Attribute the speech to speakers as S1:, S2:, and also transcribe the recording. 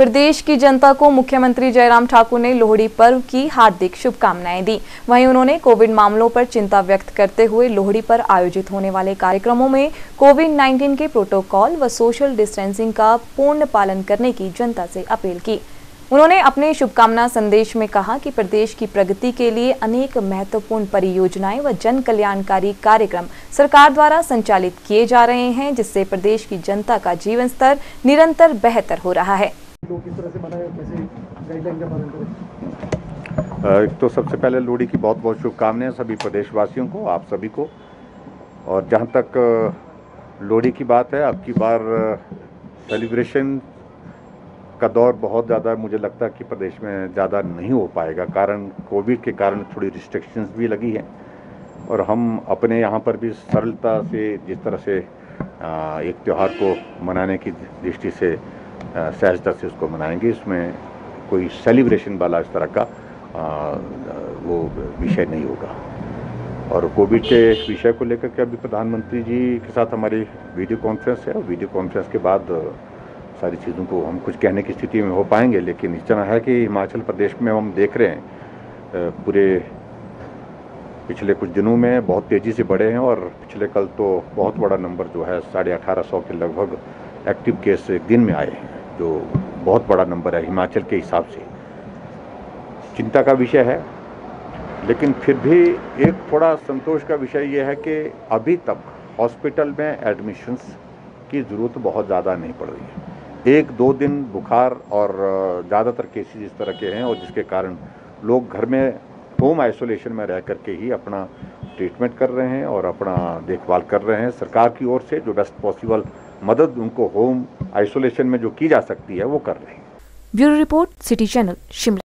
S1: प्रदेश की जनता को मुख्यमंत्री जयराम ठाकुर ने लोहड़ी पर्व की हार्दिक शुभकामनाएं दी। वहीं उन्होंने कोविड मामलों पर चिंता व्यक्त करते हुए लोहड़ी पर आयोजित होने वाले कार्यक्रमों में कोविड-19 के प्रोटोकॉल व सोशल डिस्टेंसिंग का पूर्ण पालन करने की जनता से अपील की। उन्होंने अपने शुभकामना संदेश में कहा कि प्रदेश की प्रगति के लिए अनेक महत्वपूर्ण परियोजनाएं व जन कल्याणकारी कार्यक्रम सरकार द्वारा संचालित किए जा रहे हैं, जिससे प्रदेश की जनता का जीवन स्तर निरंतर बेहतर हो रहा है।
S2: किस तरह से मनाएं, कैसे गाइडलाइन का पालन करें?
S3: तो सबसे पहले लोहड़ी की बहुत बहुत शुभकामनाएं सभी प्रदेशवासियों को, आप सभी को। और जहां तक लोहड़ी की बात है, अब की बार सेलिब्रेशन का दौर बहुत ज़्यादा मुझे लगता है कि प्रदेश में ज़्यादा नहीं हो पाएगा, कारण कोविड के कारण थोड़ी रिस्ट्रिक्शंस भी लगी हैं। और हम अपने यहाँ पर भी सरलता से जिस तरह से एक त्यौहार को मनाने की दृष्टि से सहजता से उसको मनाएंगे, इसमें कोई सेलिब्रेशन वाला इस तरह का वो विषय नहीं होगा। और कोविड के विषय को लेकर के अभी प्रधानमंत्री जी के साथ हमारी वीडियो कॉन्फ्रेंस है, और वीडियो कॉन्फ्रेंस के बाद सारी चीज़ों को हम कुछ कहने की स्थिति में हो पाएंगे। लेकिन इस तरह है कि हिमाचल प्रदेश में हम देख रहे हैं पूरे पिछले कुछ दिनों में बहुत तेज़ी से बढ़े हैं, और पिछले कल तो बहुत बड़ा नंबर जो है 1850 के लगभग एक्टिव केस एक दिन में आए हैं, जो बहुत बड़ा नंबर है हिमाचल के हिसाब से। चिंता का विषय है, लेकिन फिर भी एक थोड़ा संतोष का विषय यह है कि अभी तक हॉस्पिटल में एडमिशन्स की ज़रूरत बहुत ज़्यादा नहीं पड़ रही है। 1-2 दिन बुखार और ज़्यादातर केसेस इस तरह के हैं, और जिसके कारण लोग घर में होम आइसोलेशन में रह करके ही अपना ट्रीटमेंट कर रहे हैं और अपना देखभाल कर रहे हैं। सरकार की ओर से जो बेस्ट पॉसिबल मदद उनको होम आइसोलेशन में जो की जा सकती है वो कर रहे हैं।
S1: Bureau report, city channel, Shimla.